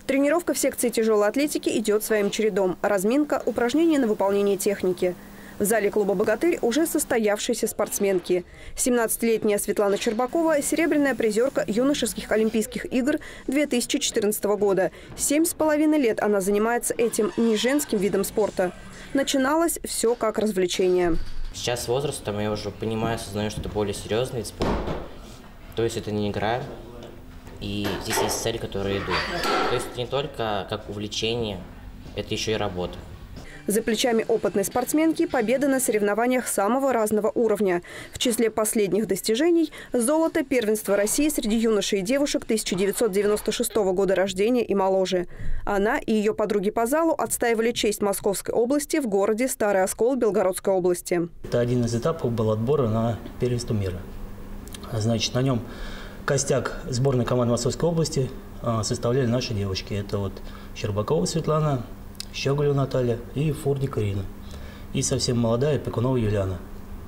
Тренировка в секции тяжелой атлетики идет своим чередом. Разминка, упражнения на выполнение техники. В зале клуба «Богатырь» уже состоявшиеся спортсменки. 17-летняя Светлана Чербакова – серебряная призерка юношеских Олимпийских игр 2014 года. 7,5 лет она занимается этим не женским видом спорта. Начиналось все как развлечение. Сейчас с возрастом я уже понимаю, осознаю, что это более серьезный вид спорта. То есть это не игра, и здесь есть цель, к которой иду. То есть это не только как увлечение, это еще и работа. За плечами опытной спортсменки победа на соревнованиях самого разного уровня. В числе последних достижений – золото первенства России среди юношей и девушек 1996 года рождения и моложе. Она и ее подруги по залу отстаивали честь Московской области в городе Старый Оскол Белгородской области. Это один из этапов был отбора на первенство мира. Значит, на нем костяк сборной команды Московской области составляли наши девушки. Это вот Щербакова Светлана, Щеголева Наталья и Фурдик Ирина. И совсем молодая Пекунова Юлиана.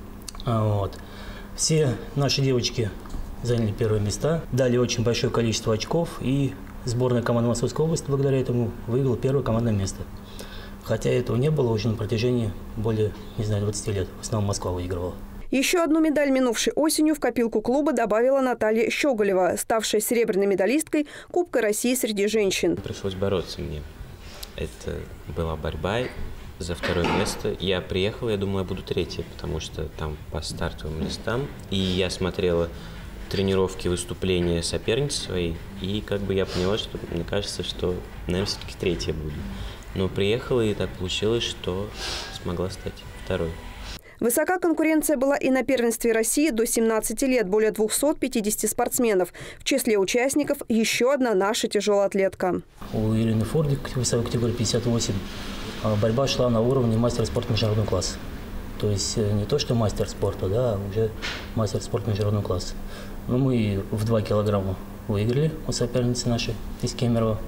Вот. Все наши девочки заняли первые места, дали очень большое количество очков, и сборная команда Московской области благодаря этому выиграла первое командное место. Хотя этого не было уже на протяжении более, 20 лет. В основном Москва выигрывала. Еще одну медаль минувшей осенью в копилку клуба добавила Наталья Щеголева, ставшая серебряной медалисткой Кубка России среди женщин. Пришлось бороться мне. Это была борьба за второе место. Я приехал, я думал, я буду третья, потому что там по стартовым листам. И я смотрела тренировки, выступления соперницы своей, и я поняла, что мне кажется, что, наверное, все-таки третья буду. Но приехала, и так получилось, что смогла стать второй. Высока конкуренция была и на первенстве России до 17 лет, более 250 спортсменов. В числе участников еще одна наша тяжелоатлетка. У Ирины Фурдик, весовой категории 58, борьба шла на уровне мастера спорта международного класса. То есть не то, что мастер спорта, да, а уже мастер спорта международного класса. Но мы в 2 килограмма выиграли у соперницы нашей из Кемерово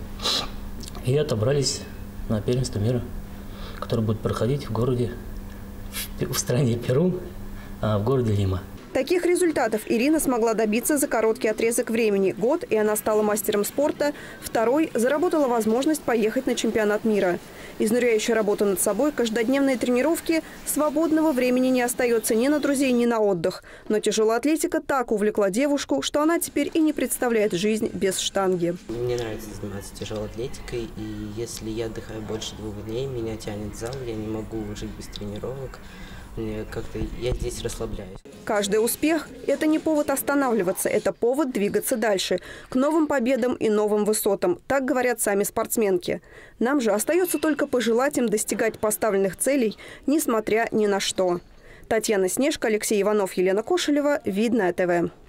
и отобрались на первенство мира, которое будет проходить в стране Перу, в городе Лима. Таких результатов Ирина смогла добиться за короткий отрезок времени. Год, и она стала мастером спорта. Второй – заработала возможность поехать на чемпионат мира. Изнуряющая работа над собой, каждодневные тренировки, свободного времени не остается ни на друзей, ни на отдых. Но тяжелая атлетика так увлекла девушку, что она теперь и не представляет жизнь без штанги. Мне нравится заниматься тяжелой атлетикой, и если я отдыхаю больше 2 дней, меня тянет в зал, я не могу жить без тренировок. Я здесь расслабляюсь. Каждый успех – это не повод останавливаться, это повод двигаться дальше, к новым победам и новым высотам. Так говорят сами спортсменки. Нам же остается только пожелать им достигать поставленных целей, несмотря ни на что. Татьяна Снежка, Алексей Иванов, Елена Кошелева. Видное ТВ.